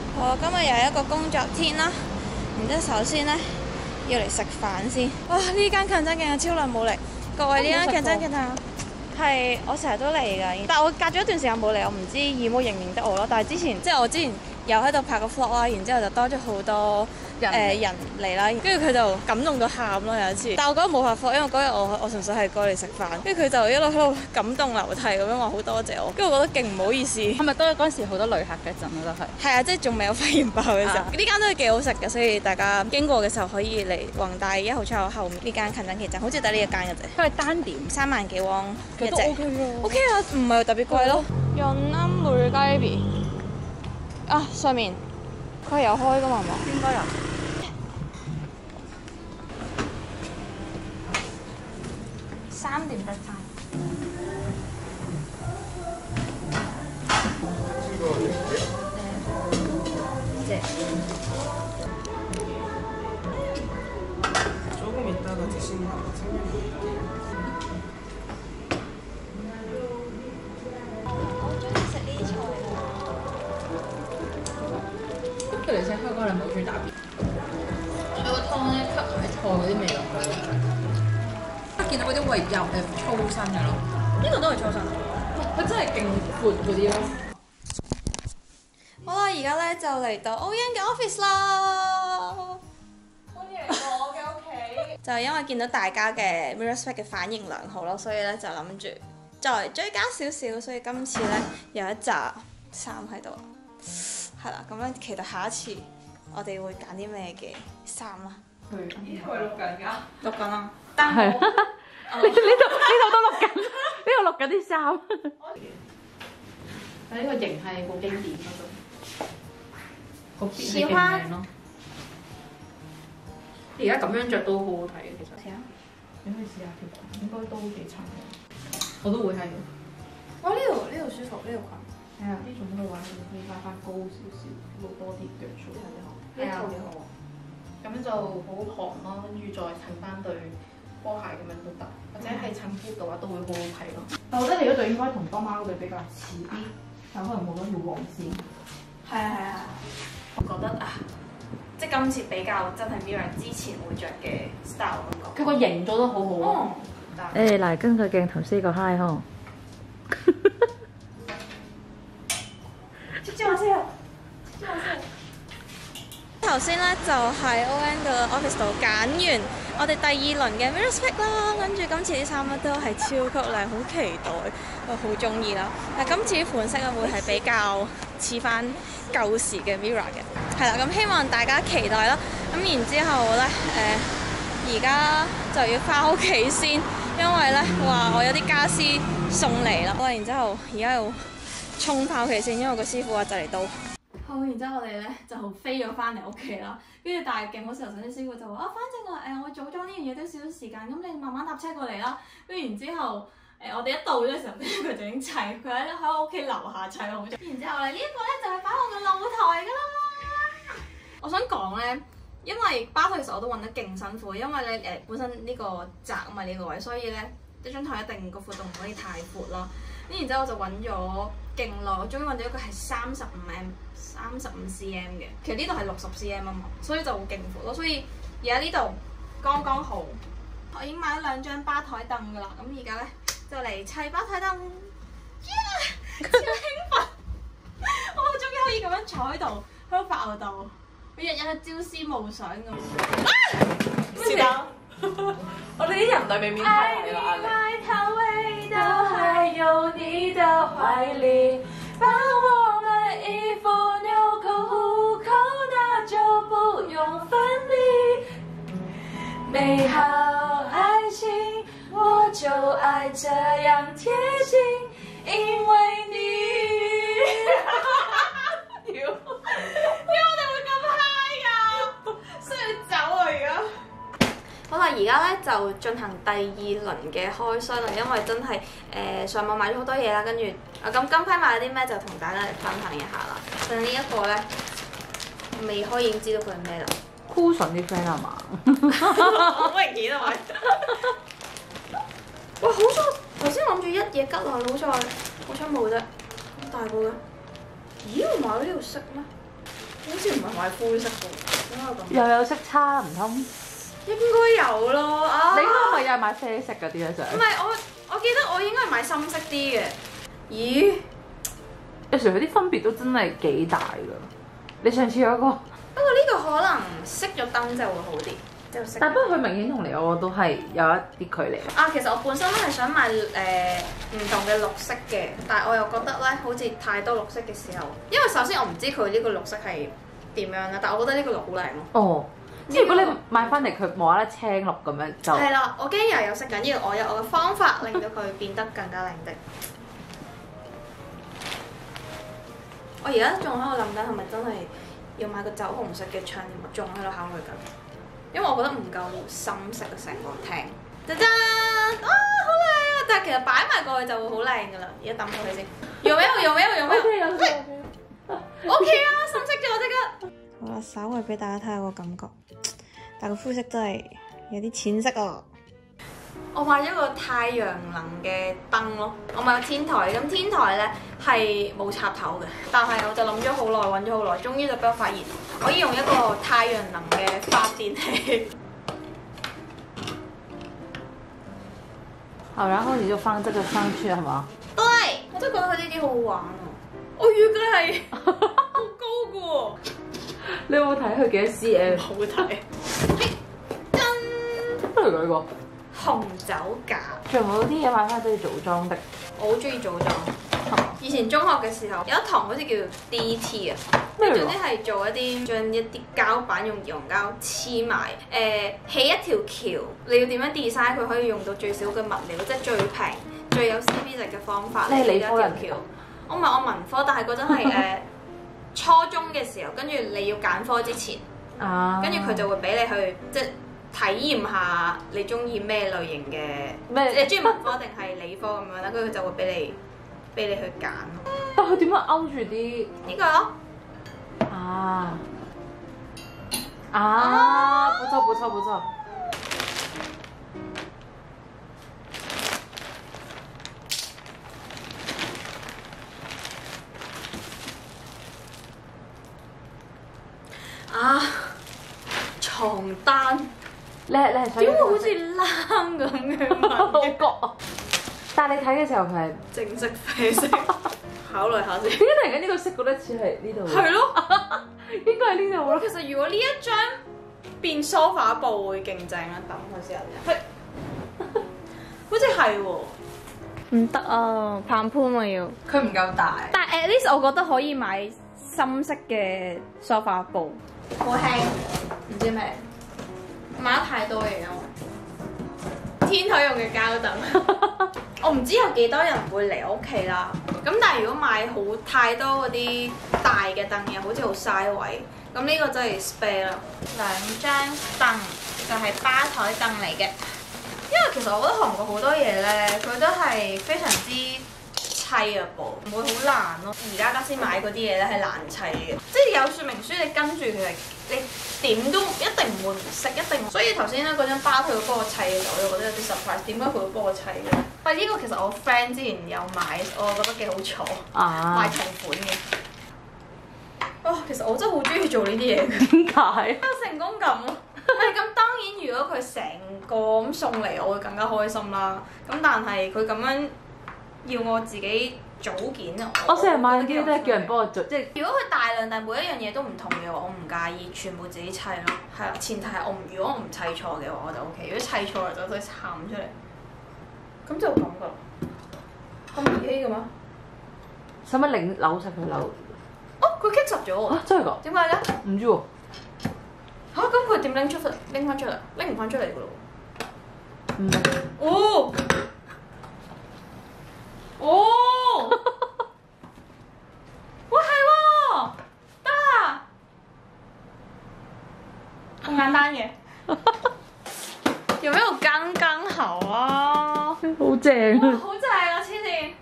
我今日又係一個工作天啦，然之後首先呢，要嚟食飯先。哇！呢間近真勁啊，超耐冇嚟。各位，呢間近真勁啊，係我成日都嚟㗎，但係我隔咗一段時間冇嚟，我唔知義母認唔認得我咯。但係我之前有喺度拍個 vlog 啦，然之後就多咗好多人嚟啦，跟住佢就感動到喊咯有一次。但係我覺得冇辦法，因為嗰日我純粹係過嚟食飯，跟住佢就一路喺度感動流涕咁樣話好多謝我，跟住我覺得勁唔好意思。 係咪都係嗰陣時好多旅客嘅陣啊？都係。 係啊，即係仲未有肺炎爆嘅時候，呢間都係幾好食嘅，所以大家經過嘅時候可以嚟宏大1號出口後面呢間近真旗站，好似得呢一間嘅啫。 佢係單點 3萬幾汪一隻。 都 OK 喎。 OK 啊，唔係特別貴咯。연남 물갈비啊，上面佢係有開㗎嘛？係嘛？ 應該有。 3點得餐。 조금 있다가 드시면 생명이 佢哋請香港人冇中意打邊，佢個湯咧吸埋菜嗰啲味落去，見到嗰啲胃油粗身嘅咯， 呢個都係粗身。 佢真係勁闊嗰啲咯。 好啦，而家咧就嚟到 Oyen 嘅 office 啦。 歡迎我嘅屋企。 就係因為見到大家嘅 MIRROR 嘅反應良好咯，所以咧就諗住再追加少少，所以今次咧有一紮衫喺度。係啦，咁樣期待下一次我哋會揀啲咩嘅衫啦。 咦，佢錄緊㗎？ 錄緊啦， 係啊，呢度都錄緊，呢度錄緊啲衫。但呢個型係好經典嗰種，個邊係勁靚咯。而家咁樣着都好好睇嘅，其實。 試下， 你可以試下條裙，應該都幾襯嘅。我都會係。 哇！呢度舒服，呢度裙。 係啊，呢種嘅話可以拉翻高少少，露多啲腳粗睇啲好。 呢套幾好啊！ 咁樣就好寒咯，跟住再襯翻對波鞋咁樣都得，或者係襯 boot 嘅話都會好好睇咯。但我覺得你嗰對應該同當媽嗰對比較似啲，但可能冇咗條黃線。 係啊！我覺得啊，即係今次比較真係 MIRROR 之前會着嘅 style 感覺。 佢個型做得好好啊！ 嚟跟個鏡頭 say 個 hi 呵。 頭先咧就喺 Oyen 嘅 office 度揀完我哋第2輪嘅 MIRROR pick 啦，跟住今次啲衫咧都係超級靚，好期待，我好中意啦。但今次啲款式咧會係比較似翻舊時嘅 MIRROR 嘅，係啦，咁希望大家期待啦。咁然之後咧而家就要翻屋企先，因為咧話我有啲家私送嚟啦。然之後而家要衝翻屋企先，因為個師傅話就嚟到。好，然之後我哋咧就飛咗翻嚟屋企啦，跟住但係勁好時候，啲師傅就話反正我組裝呢樣嘢都少少時間，咁你慢慢搭車過嚟啦。跟住然之後我哋一到嘅時候，跟住佢就已經砌，佢喺我屋企樓下砌好咗。然之後咧呢一個咧就係擺我嘅露台㗎啦。我想講咧，因為吧台其實我都揾得勁辛苦，因為咧本身呢個窄啊嘛呢個位，所以咧呢張台一定個闊度唔可以太闊啦。咁然之後我就揾咗勁耐，我終於揾到一個係35cm 嘅，其實呢度係60cm 啊嘛，所以就勁闊咯。所以而家呢度剛剛好，我已經買咗2張吧台凳㗎啦。咁而家咧就嚟砌吧台凳，超興奮！我終於可以咁樣坐喺度，喺度發吽哣，我日日朝思暮想咁。 是的，我哋啲人類未免太大啦， 埋頭回到還有你的懷裡，把我們衣服紐扣虎口，那就不用分離。美好愛情，我就愛這樣貼近，因為你。屌，點解我哋會咁 high 㗎？需要走啊而家！好啦，而家咧就進行第2輪嘅開箱啦，因為真係上網買咗好多嘢啦，跟住咁今批買咗啲咩就同大家嚟分享一下啦。但係呢一個咧未開已經知道佢係咩啦。 Cushion 啲 friend 係嘛？ 好明顯啊！哇，好彩頭先諗住一嘢吉落去，好彩冇啫，咁大個嘅。咦，我買咗呢條色咩？ 好似唔係買灰色嘅，點解咁？ 又有色差唔通？ 應該有咯啊！ 你嗰個咪又係買啡色嗰啲咧？ 唔係我記得我應該係買深色啲嘅。咦？ 有時佢啲分別都真係幾大㗎。你上次有一個， 不過呢個可能熄咗燈就會好啲，就熄。 但不過佢明顯同你我都係有一啲距離。 啊，其實我本身都係想買唔同嘅綠色嘅，但係我又覺得咧，好似太多綠色嘅時候，因為首先我唔知佢呢個綠色係點樣啦，但係我覺得呢個綠好靚咯。 哦，即係如果你買翻嚟佢冇啦啦青綠咁樣就係啦，我驚又有熄緊，因為我有我嘅方法令到佢變得更加靚的。我而家仲喺度諗緊係咪真係要買個酒紅色嘅窗簾，我仲喺度考慮緊，因為我覺得唔夠深色啊成個廳。짜잔！啊，好靚啊！但係其實擺埋過去就會好靚㗎啦。而家抌過去先。有沒有？OK 啊，深色咗即刻。好啦，稍微俾大家睇下個感覺，但係個膚色真係有啲淺色啊。我買咗個太陽能嘅燈咯，我買個天台，咁天台咧係冇插頭嘅，但係我就諗咗好耐，揾咗好耐，終於就俾我發現，我可以用一個太陽能嘅發電器。 好，然後你就放這個上去係嘛？ 對，我都覺得佢呢啲好好玩啊！我預計係好高嘅喎。 你有冇睇佢幾多 cm？ 好睇。 不如嗰個紅酒架。 仲有冇啲嘢買翻都要組裝的？ 我好中意組裝。以前中學嘅時候有一堂好似叫 DT 啊， 咩嚟㗎總之係做一啲將一啲膠板用溶膠黐埋，起一條橋，你要點樣 design 佢可以用到最少嘅物料，即係最平、最有 CP 值嘅方法。 你係理科人橋？我唔係我文科，但係嗰陣係初中嘅時候，跟住你要揀科之前，跟住佢就會俾你去即係體驗下你中意咩類型嘅，你中意文科定係理科咁樣啦，跟住佢就會俾你去揀咯。 但佢點樣勾住啲呢個咯？ 不錯不錯不錯。 床單， 你係想點會好似冷咁樣好覺，但係你睇嘅時候佢係正式啡色，考慮下先。 點解突然間呢個色覺得似係呢度？ 係咯， 應該係呢度咯。 其實如果呢一張變 sofa 布會勁正啊，等佢先係，好似係喎。唔得啊，棒盤啊要。 佢唔夠大。 但係 at least 我覺得可以買深色嘅 sofa 布，好輕，唔知咩，買得太多嘢因為天台用嘅膠凳。我唔知有幾多人會嚟我屋企啦。咁但係如果買好太多嗰啲大嘅凳又好似好嘥位。咁呢個真係 spare 啦。2張凳就係吧台凳嚟嘅。因為其實我覺得韓國好多嘢咧，佢都係非常之砌啊部，唔會好難咯。而家先買嗰啲嘢咧係難砌嘅，即係有說明書你跟住其實你點都一定唔會唔識，一定。所以頭先咧嗰張吧佢會幫我砌嘅時候，我就覺得有啲 surprise，點解佢會幫我砌嘅？喂，呢個其實我 friend 之前有買，我覺得幾好坐，買同款嘅。哇，其實我真係好中意做呢啲嘢嘅。 點解？ 有成功感咯。係咁，當然如果佢成個咁送嚟，我會更加開心啦。咁但係佢咁樣要我自己組件， 我成日買啲都係叫人幫我做，即係如果佢大量但係每一樣嘢都唔同嘅話，我唔介意全部自己砌咯。係啊，前提係如果我唔砌錯嘅話，我就 OK。如果砌錯就真係喊出嚟，咁就咁噶啦。咁兒戲嘅咩？ 使乜扭實佢扭？ 哦，佢棘實咗喎！ 真係㗎？ 點解嘅？ 唔知喎。 嚇！咁佢點拎翻出嚟？拎唔翻出嚟㗎咯？ 唔明。 哦！哦！哇係喎，得啦，咁簡單嘅，有沒有剛剛好啊？ 好正哇，好正啊！黐線。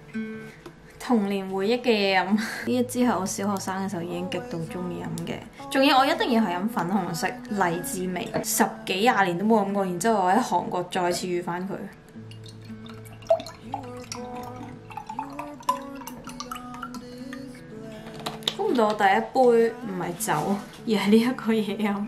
童年回憶嘅嘢飲，呢一支係我小學生嘅時候已經極度中意飲嘅仲要我一定要係飲粉紅色荔枝味，10幾20年都冇飲過，然之後我喺韓國再次遇翻佢。估唔到我第一杯唔係酒，而係呢一個嘢飲。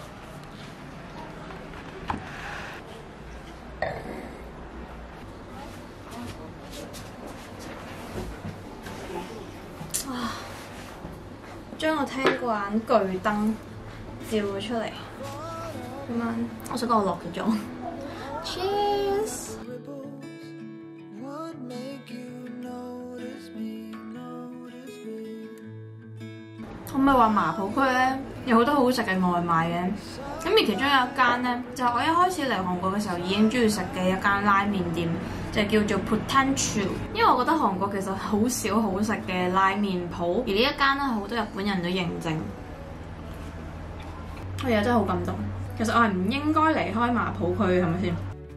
將我聽嗰眼巨燈照咗出嚟，咁樣我想講我落咗妝。Cheers！ 我咪話麻浦區咧有好多好食嘅外賣嘅，咁而其中有一間咧就係我一開始嚟韓國嘅時候已經中意食嘅一間拉麵店，就叫做 Potential。因為我覺得韓國其實好少好食嘅拉麵鋪，而呢一間咧好多日本人都認證。係啊，真係好感動。其實我係唔應該離開麻浦區，係咪先？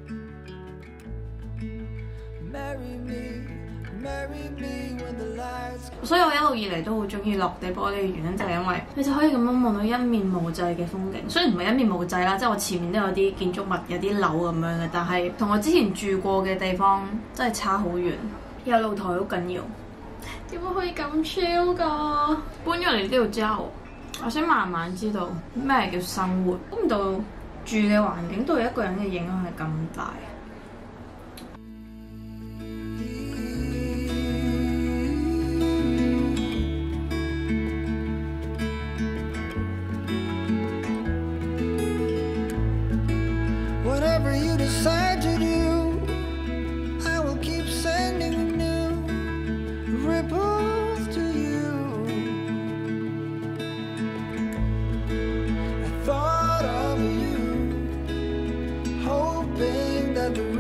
所以我一路以嚟都好中意落地玻璃嘅原因就係因為你就可以咁樣望到一面無際嘅風景。雖然唔係一面無際啦，即係我前面都有啲建築物、有啲樓咁樣嘅，但係同我之前住過嘅地方真係差好遠。有露台好緊要，點解可以咁 chill 㗎？搬咗嚟呢度之後，我先慢慢知道咩叫生活。估唔到住嘅環境對一個人嘅影響係咁大。 Whatever you decide to do, I will keep sending new ripples to you. I thought of you, hoping that the